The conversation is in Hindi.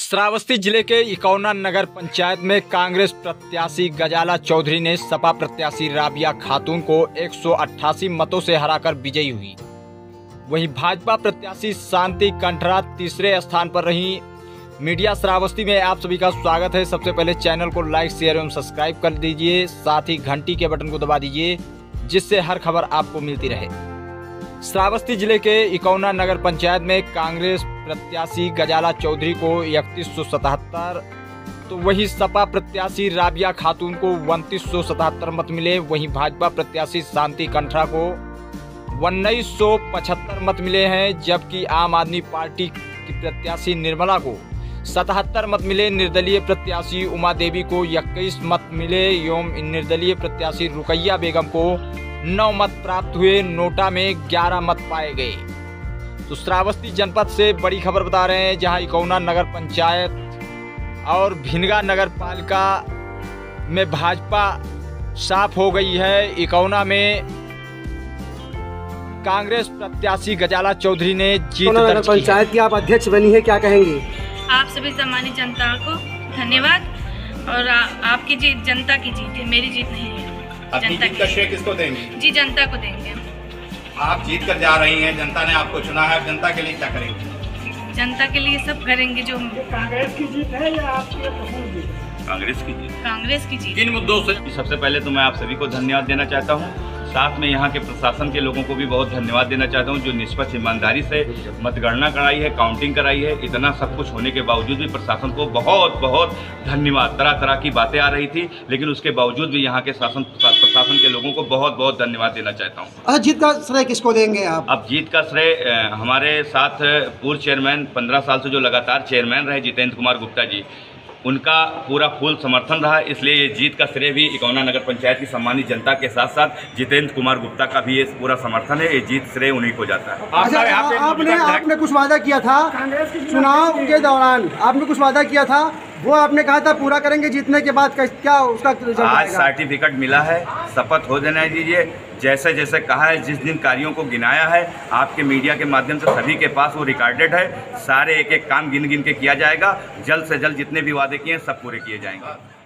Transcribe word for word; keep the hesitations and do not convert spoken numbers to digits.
श्रावस्ती जिले के इकौना नगर पंचायत में कांग्रेस प्रत्याशी गजाला चौधरी ने सपा प्रत्याशी राबिया खातून को एक सौ अट्ठासी मतों से हराकर विजयी हुई। वहीं भाजपा प्रत्याशी शांति कंठरा तीसरे स्थान पर रही। मीडिया श्रावस्ती में आप सभी का स्वागत है। सबसे पहले चैनल को लाइक शेयर एवं सब्सक्राइब कर दीजिए, साथ ही घंटी के बटन को दबा दीजिए जिससे हर खबर आपको मिलती रहे। श्रावस्ती जिले के इकौना नगर पंचायत में कांग्रेस प्रत्याशी गजाला चौधरी को इकतीस सौ सतहत्तर तो वहीं सपा प्रत्याशी राबिया खातून को उनतीस सौ सतहत्तर मत मिले। वहीं भाजपा प्रत्याशी शांति कंठरा को उन्नीस सौ पचहत्तर मत मिले हैं, जबकि आम आदमी पार्टी की प्रत्याशी निर्मला को सतहत्तर मत मिले। निर्दलीय प्रत्याशी उमा देवी को इक्कीस मत मिले एवं निर्दलीय प्रत्याशी रुकैया बेगम को नौ मत प्राप्त हुए। नोटा में ग्यारह मत पाए गए। तो श्रावस्ती जनपद से बड़ी खबर बता रहे हैं, जहां इकौना नगर पंचायत और भिनगा नगर पालिका में भाजपा साफ हो गई है। इकौना में कांग्रेस प्रत्याशी गजाला चौधरी ने जीत दर्ज की। पंचायत की आप अध्यक्ष बनी है, क्या कहेंगी? आप सभी सम्मानित जनता को धन्यवाद। और आ, आपकी जीत जनता की जीत है, मेरी जीत नहीं है। अपनी जीत का श्रेय किसको देंगे? जी जनता को देंगे। आप जीत कर जा रही हैं, जनता ने आपको चुना है, जनता के लिए क्या करेंगे? जनता के लिए सब करेंगे। जो कांग्रेस की जीत है या आपकी जीत? कांग्रेस की जीत। कांग्रेस की जीत। किन मुद्दों से? सबसे पहले तो मैं आप सभी को धन्यवाद देना चाहता हूं। साथ में यहाँ के प्रशासन के लोगों को भी बहुत धन्यवाद देना चाहता हूं, जो निष्पक्ष ईमानदारी से मतगणना कराई है, काउंटिंग कराई है। इतना सब कुछ होने के बावजूद भी प्रशासन को बहुत बहुत धन्यवाद। तरह तरह की बातें आ रही थी, लेकिन उसके बावजूद भी यहाँ के शासन प्रशासन के लोगों को बहुत बहुत धन्यवाद देना चाहता हूँ। अच्छा, जीत का श्रेय किसको देंगे आप? अब जीत का श्रेय हमारे साथ पूर्व चेयरमैन पंद्रह साल से जो लगातार चेयरमैन रहे जितेंद्र कुमार गुप्ता जी, उनका पूरा फुल समर्थन रहा। इसलिए ये जीत का श्रेय भी इकौना नगर पंचायत की सम्मानित जनता के साथ साथ जितेंद्र कुमार गुप्ता का भी ये पूरा समर्थन है। ये जीत श्रेय उन्हीं को जाता है। अच्छा, आपने आपने कुछ वादा किया था चुनाव के दौरान, आपने कुछ वादा किया था, वो आपने कहा था पूरा करेंगे जीतने के बाद, क्या उसका रिजल्ट आएगा? आज सर्टिफिकेट मिला है, शपथ हो देना दीजिए। जैसे जैसे कहा है, जिस दिन कार्यों को गिनाया है, आपके मीडिया के माध्यम से सभी के पास वो रिकॉर्डेड है। सारे एक एक काम गिन गिन के किया जाएगा। जल्द से जल्द जितने भी वादे किए हैं सब पूरे किए जाएंगे।